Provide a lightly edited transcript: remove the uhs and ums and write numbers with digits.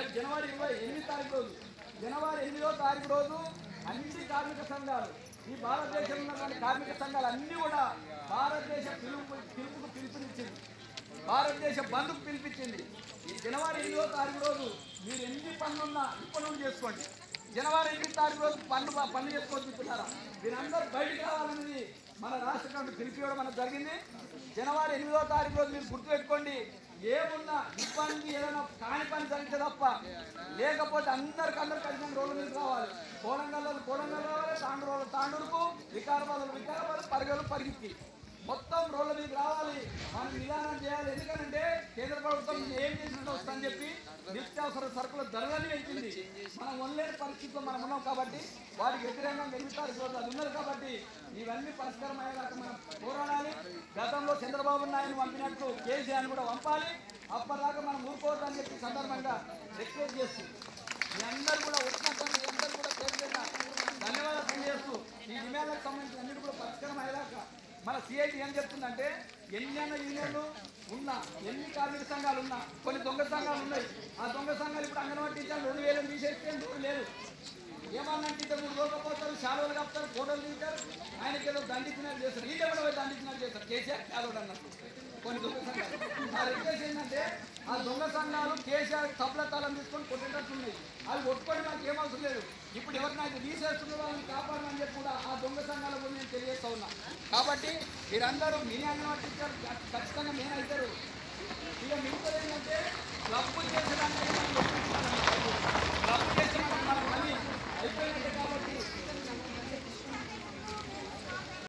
జనవరి 28 తారీఖు రోజు జనవరి 8వ తారీఖు రోజు అన్ని కార్మిక సంఘాలు ఈ భారతదేశంలో ఉన్నటువంటి కార్మిక సంఘాలు అన్నీ కూడా భారతదేశ పిలుపుకు పిలుపునిచ్చింది, భారతదేశ బంద్కు పిలిపించింది. ఈ జనవరి 8వ తారీఖు రోజు మీరు ఎన్ని పనులున్నా ఇప్పటి నుండి చేసుకోండి. జనవరి 8వ తారీఖు రోజు పనులు చేసుకోవచ్చున్నారా? మీరందరూ బయటికి రావాలనేది మన రాష్ట్ర కమిటీ పిలిపివ్వడం మనకు జరిగింది. జనవరి 8వ తారీఖు రోజు మీరు గుర్తుపెట్టుకోండి, ఏమున్నా ఇబ్బంది ఏదైనా కాని పని జరిగితే తప్ప, లేకపోతే అందరు కలిసిన రోడ్ల మీద రావాలి. కోడంగల్ రావాలి, తాండూరుకు, వికారాబాద్ పరిగెత్తి మొత్తం రోడ్ల మీద రావాలి. మనం నిదానం చేయాలి. ఎందుకంటే కేంద్ర ప్రభుత్వం ఏం చేసిందో వస్తుందని చెప్పి నిత్యావసర సరుకుల ధరలన్నీ పెంచింది. మనం వనలేని పరిస్థితిలో మనం ఉన్నాం కాబట్టి వాటికి వ్యతిరేకంగా 8 తారీఖు రోజు అది ఉన్నది కాబట్టి ఇవన్నీ పరిష్కారం అయ్యేదాకా మనం పోరాడాలి. గతంలో చంద్రబాబు నాయుడు పంపినట్టు కేసీఆర్ కూడా పంపాలి. అప్పటిదాకా మనం ఊరుకోవద్దని చెప్పి సందర్భంగా రిక్వెస్ట్ చేస్తూ మీ అందరూ కూడా వచ్చినటువంటి మీ అందరూ కూడా పేరుగా ధన్యవాదాలు తెలియజేస్తూ ఈ డిమాండ్లకు సంబంధించిన అన్నిటి కూడా పరిష్కారం అయ్యేదాకా మన సిఐటి ఏం చెప్తుందంటే ఎన్ని యూనియన్లు ఉన్నా, ఎన్ని కార్మిక సంఘాలు ఉన్నా, కొన్ని దొంగ సంఘాలు ఉన్నాయి. ఆ దొంగ సంఘాలు ఇప్పుడు అంగన్వాడీ టీచర్లు 2000 తీసేస్తే లేదు. ఏమన్నా టీచర్ 3 రోజులు పోతారు, శాలువలు కప్తారు, ఫోటోలు తీస్తారు, ఆయనకి ఏదో దండించినట్టు చేస్తారు. ఈ కూడా పోయి దండించినట్టు చేస్తారు. కేసీఆర్ శాలువలు అన్నట్టు కొన్ని దొంగ సంఘాలు. ఆ రిక్వెస్ట్ ఏంటంటే ఆ దొంగ సంఘాలు కేసీఆర్ తప్పుల తాళం తీసుకొని కొట్టేటట్టు ఉన్నాయి. అవి కొట్టుకొని నాకు ఏమవసరం లేదు. ఇప్పుడు ఎవరిని అయితే తీసేస్తున్న వాళ్ళని కాపాడమని చెప్పి కూడా ఆ దొంగ సంఘాల గురించి నేను తెలియజేస్తా ఉన్నా. కాబట్టి మీరందరూ మీ అంగన్వాడీ టీచర్ ఖచ్చితంగా మెయిన్ అవుతారు. ఇక మిగతా ఏంటంటే క్లబ్ చేసేదాన్ని